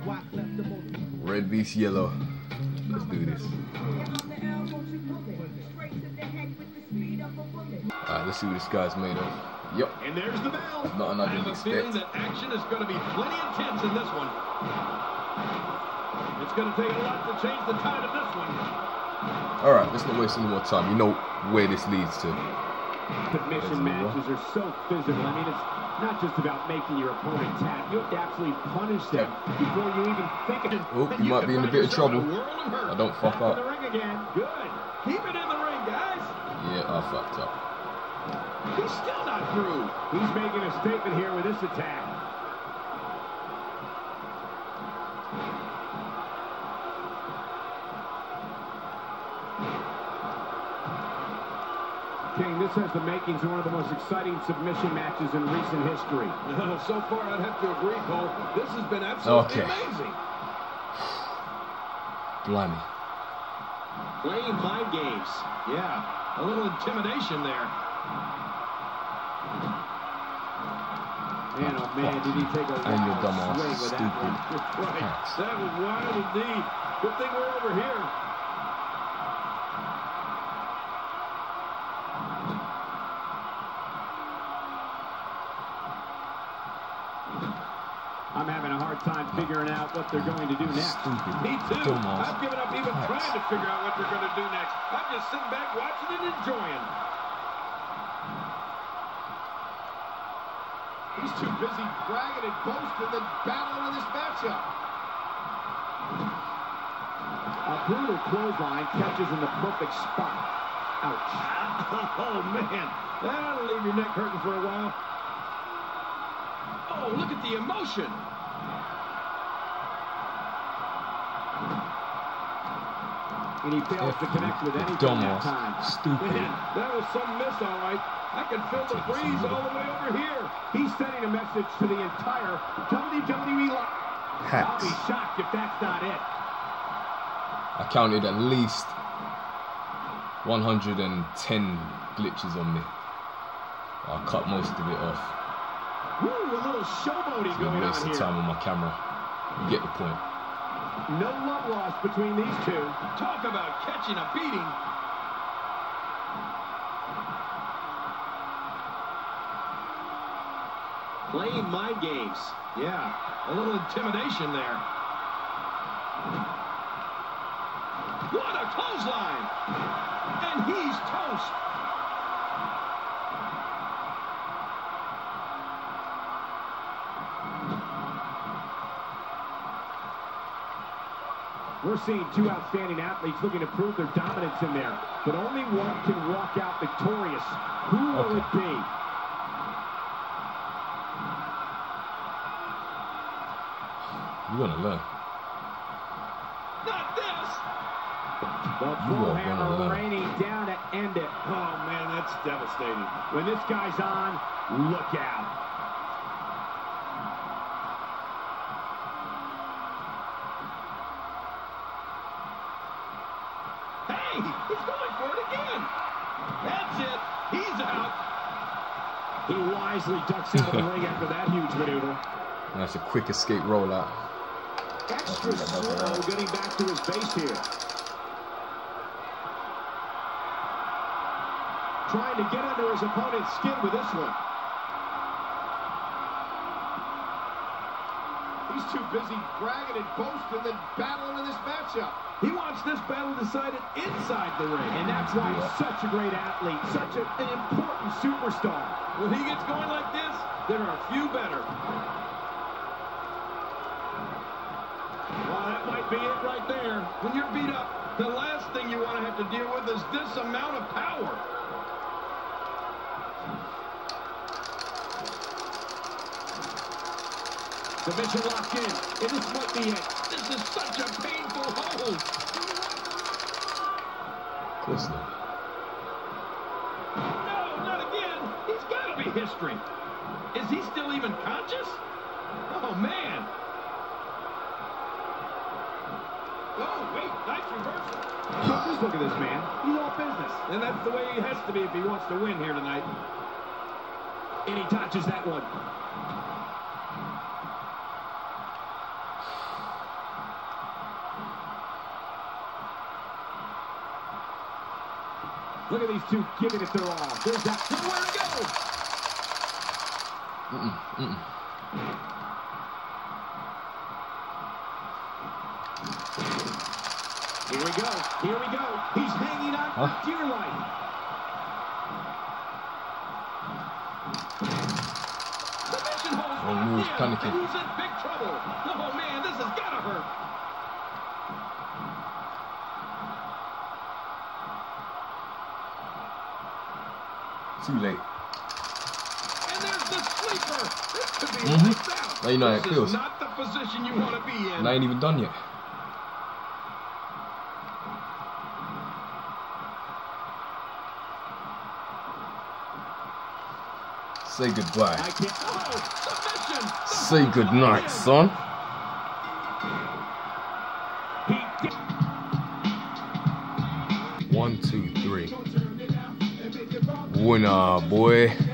Red vs yellow. Let's do this. Alright, let's see what this guy's made of. Yep. And there's the bell. Not another I have a feeling that action is going to be plenty intense in this one. It's going to take a lot to change the tide of this one. Alright, let's not waste any more time. You know where this leads to. Submission matches are so physical. I mean, it's not just about making your opponent tap. You have to absolutely punish them before you even think of it. Oh, you might be in a bit of trouble. I don't fuck up. In the ring again. Good. Keep it in the ring, guys. Yeah, I fucked up. He's still not through. He's making a statement here with this attack. King, this has the makings of one of the most exciting submission matches in recent history. So far, I'd have to agree, Cole. This has been absolutely amazing. Blimey. Playing mind games. Yeah, a little intimidation there. Man, oh man, did he take a wild swing with that one. Right. That was wild indeed. Good thing we're over here. I'm having a hard time figuring out what they're going to do next. Me too. I've given up even trying to figure out what they're going to do next. I'm just sitting back watching and enjoying. He's too busy bragging and boasting than battling in this matchup. A brutal clothesline catches in the perfect spot. Ouch. Oh, man. That'll leave your neck hurting for a while. Oh, look at the emotion. And he fails to connect with anything that time. Stupid. Man, that was some miss, all right. I can feel the breeze all the way over here. He's sending a message to the entire WWE line. I'll be shocked if that's not it. I counted at least 110 glitches on me. I'll cut most of it off. Woo, a little showboating going on here. Waste of time on my camera. You get the point. No love lost between these two. Talk about catching a beating. Playing mind games. Yeah, a little intimidation there. What a clothesline! And he's toast. We're seeing two outstanding athletes looking to prove their dominance in there. But only one can walk out victorious. Who will it be? You're going to learn. Not this! The full hammer raining down to end it. Oh, man, that's devastating. When this guy's on, look out. Hey, he's going for it again. That's it. He's out. He wisely ducks out of the ring after that huge maneuver. That's a quick escape rollout. Extra slow getting back to his base here. Trying to get under his opponent's skin with this one. He's too busy bragging and boasting than battling in this matchup. He wants this battle decided inside the ring. And that's why he's such a great athlete, such an important superstar. When he gets going like this, there are few better. Well, that might be it right there. When you're beat up, the last thing you want to have to deal with is this amount of power. Submission locked in. And this might be it. This is such a painful hold. Of course not. No, not again. He's got to be history. Is he still even conscious? Oh, man. Oh, wait. Nice reversal. Just look at this man. He's all business. And that's the way he has to be if he wants to win here tonight. And he touches that one. Look at these two giving it their all. There's that. Nowhere to go. Here we go. Here we go. He's hanging on for dear life. Submission holds Wrong move, panicking. Who's in big trouble? Oh, man, this has got to hurt. Too late. And there's the sleeper. This could be lights out. Now you know how it This feels. is not the position you want to be in. And I ain't even done yet. Say goodbye. I can't. Oh, submission. Say goodnight, son. He did. 1, 2, 3. Winner, boy.